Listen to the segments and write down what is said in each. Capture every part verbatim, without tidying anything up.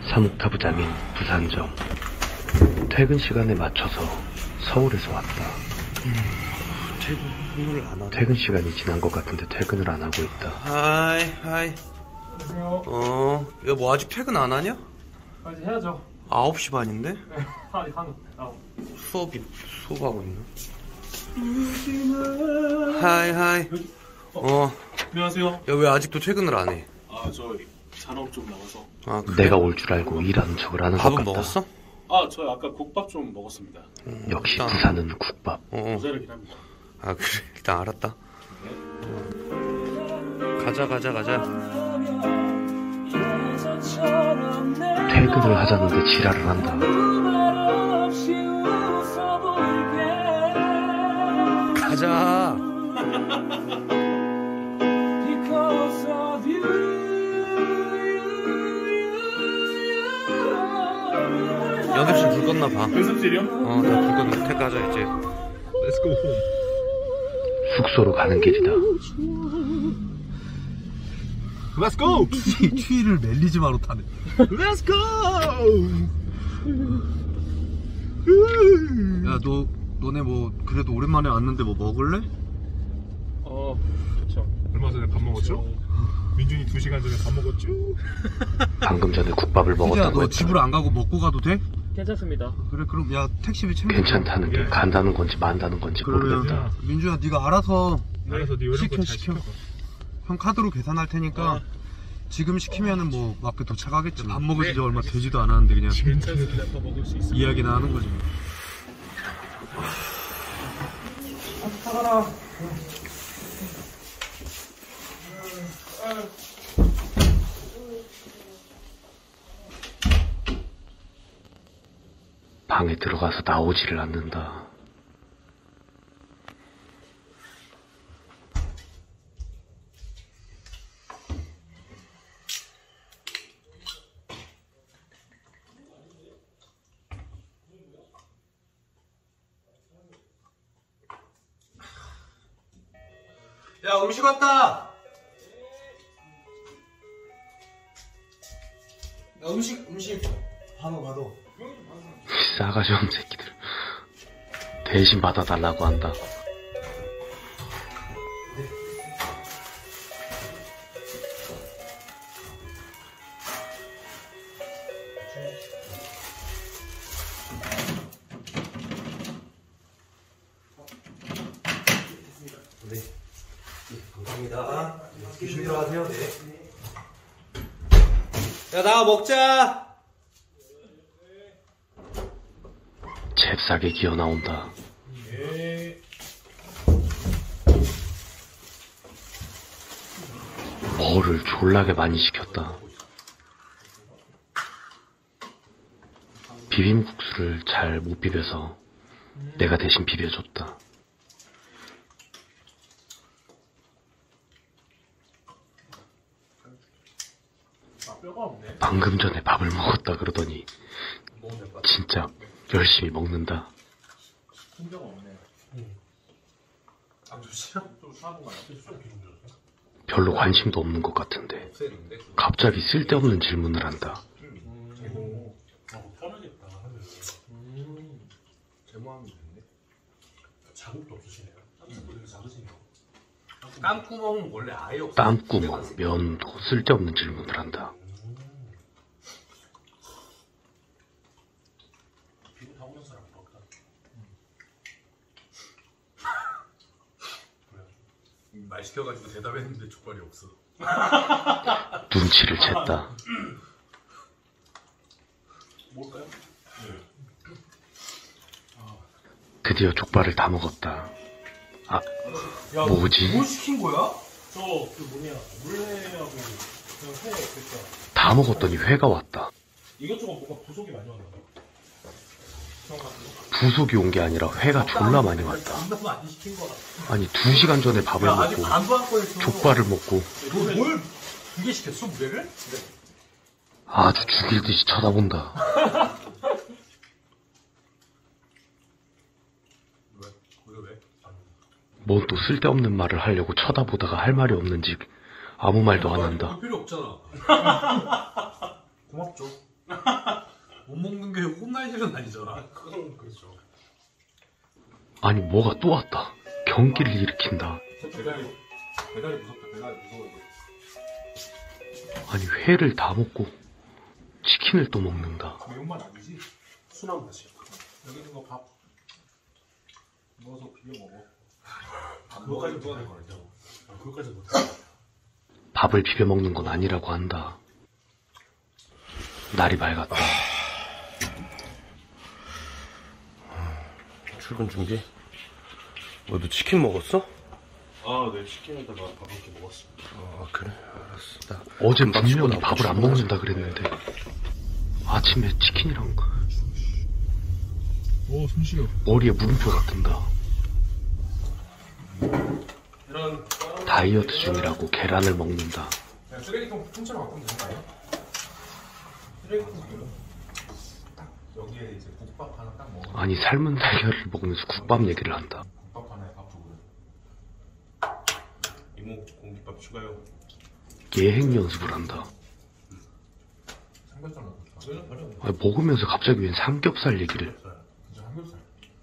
사묵타 부장인 부산점. 퇴근 시간에 맞춰서 서울에서 왔다. 음, 퇴근을 안 하네. 퇴근 시간이 지난 것 같은데 퇴근을 안 하고 있다. 하이 하이. 안녕하세요. 어, 야 뭐 아직 퇴근 안 하냐? 아직 해야죠. 아홉 시 반인데? 네, 한, 한, 아홉. 수업이 수업하고 있나? 하이 하이. 어, 안녕하세요. 야 왜 아직도 퇴근을 안 해? 아, 저 잔업 좀 나와서. 아, 그래? 내가 올 줄 알고 일하는 척을 하는 것 밥은 같다. 먹었어? 아, 저 아까 국밥 좀 먹었습니다. 음, 역시 일단, 부산은 국밥. 어, 어. 모자르긴 합니다. 아 그래 일단 알았다. 어. 가자 가자 가자. 퇴근을 하자는데 지랄을 한다. 가자. 연습실 불 껐나 봐. 연습실이요? 어, 나 불 껐나. 퇴근 가자 이제. Let's go home. 숙소로 가는 길이다. Let's go. 추위를 멜리지 마로 타네. Let's go. 야, 너 너네 뭐 그래도 오랜만에 왔는데 뭐 먹을래? 어, 좋죠. 얼마 전에 밥 먹었죠? 민준이 두 시간 전에 밥 먹었죠? 방금 전에 국밥을 야, 먹었다고 너 했다. 집으로 안 가고 먹고 가도 돼? 괜찮습니다. 그래, 그럼 야 택시비 챙겨. 괜찮다는 게 간다는 건지 만다는 건지 그러면 모르겠다. 민준아, 네가 알아서 알아서 네 이런 시켜 거 잘 시켜. 시켜. 형 카드로 계산할 테니까 지금 시키면은 뭐 맞게 도착하겠지. 밥 먹은 지 얼마 되지도 않았는데 그냥 괜찮습니다. 더 먹을 수 있습니다. 이야기나 하는 거지. 사가라. 방에 들어가서 나오지를 않는다. 야, 음식 왔다. 야, 음식 음식 받아 받아. 싸가지 없는 새끼들. 대신 받아달라고 한다. 네. 네, 감사합니다. 조심히 들어가세요. 네. 야, 나와 먹자. 잽싸게 기어 나온다. 뭐를 졸라게 많이 시켰다. 비빔국수를 잘 못 비벼서 내가 대신 비벼줬다. 방금 전에 밥을 먹었다 그러더니 진짜 열심히 먹는다. 별로 관심도 없는 것 같은데 갑자기 쓸데없는 질문을 한다. 땀구멍은 원래 아예 없어. 땀구멍, 면도 쓸데없는 질문을 한다. 말 시켜가지고 대답했는데 족발이 없어. 눈치를 챘다. 뭘까요? 드디어 족발을 다 먹었다. 아, 뭐지? 뭘 시킨 거야? 저, 그 뭐냐, 물회하고 그냥 회, 그니까. 다 먹었더니 회가 왔다. 이것저것 뭔가 부속이 많이 왔나 봐. 부속이 온 게 아니라 회가 졸라 많이 왔다. 장난 많이 시킨 거야. 아니 두 시간 전에 밥을 야, 아직 먹고 반도 안 꺼냈어. 족발을 먹고 너뭘 두 개 시켰어, 물회를? 아주 죽일 듯이 쳐다본다. 왜? 왜 왜? 뭔 또 쓸데없는 말을 하려고 쳐다보다가 할 말이 없는지 아무 말도 안 한다. 볼 필요 없잖아. 고맙죠. 일은 아니잖아. 그건 그렇죠. 아니 뭐가 또 왔다. 경기를 일으킨다. 배달이 배달이 무섭다. 배달이 무서워. 아니 회를 다 먹고 치킨을 또 먹는다. 매운맛 아니지? 순한 맛이야. 여기 있는 거 밥 넣어서 비벼 먹어. 그거까지 못할 거죠. 그거까지 못해. 밥을 비벼 먹는 건 아니라고 한다. 날이 밝았다. 출근 준비? 너도 치킨 먹었어? 아, 네. 치킨에다가 밥 한 끼 먹었어. 아 그래 알았어. 나 어제 금방 분명히 치고 밥을 안 나오고 먹는다 그랬는데 아침에 치킨이랑 오, 손시려. 머리에 물음표가 뜬다. 계란. 다이어트 중이라고 계란을 먹는다. 그냥 쓰레기통 통째로 갖고 되는 거 아니야? 쓰레기통 이거. 딱 여기에 이제 국밥 하나 딱 먹어. 아니 삶은 달걀을 먹으면서 국밥 얘기를 한다. 국밥 하나에 밥 두 그릇. 이모 공깃밥 추가요. 예행 연습을 한다. 삼겹살 먹고 싶어. 아니, 먹으면서 갑자기 웬 삼겹살 얘기를. 진짜 삼겹살.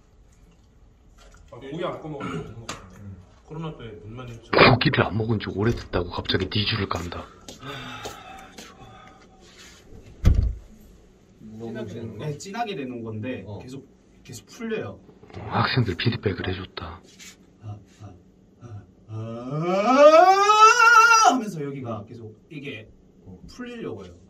아, 고기 안 꺼먹어도 되는 거 같은데. 코로나 때 눈만 했죠. 고기를 안 먹은 지 오래됐다고 갑자기 니주를 깐다. 네, 진하게 되는 건데 계속 계속 풀려요. 학생들 피드백을 해줬다. 아, 아, 아, 아 하면서 여기가 계속 이게 풀리려고 해요.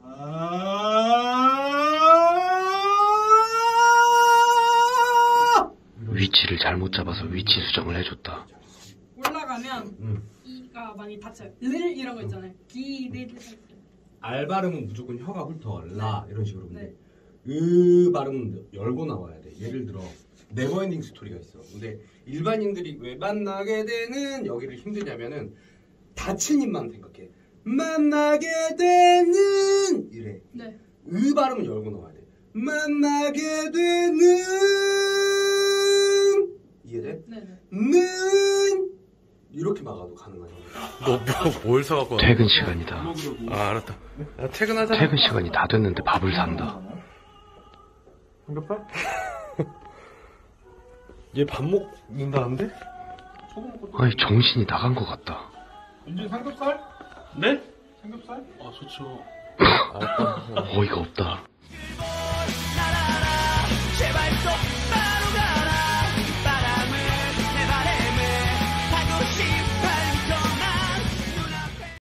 아 위치를 잘못 잡아서 위치 수정을 해줬다. 올라가면 음. 이가 많이 다쳐요. 를 이런 거 있잖아요. 기, 를. 알 발음은 무조건 혀가 훑어 라 이런 식으로 근데 네. 으 발음은 열고 나와야 돼. 예를 들어 네버엔딩 스토리가 있어. 근데 일반인들이 왜 만나게 되는 여기를 힘드냐면은 닫힌 입만 생각해. 만나게 되는 이래. 네. 으 발음은 열고 나와야 돼. 만나게 되는 이해돼? 네네. 는 이렇게 막아도 가능하죠. 너뭘 사갖고? 퇴근 시간이다. 아 알았다. 야, 퇴근하자. 퇴근 시간이 다 됐는데 밥을 산다. 삼겹살? 얘 밥 먹는다는데? 아니 정신이 나간 것 같다. 민준 삼겹살? 네? 삼겹살? 아 좋죠. 어이가 없다.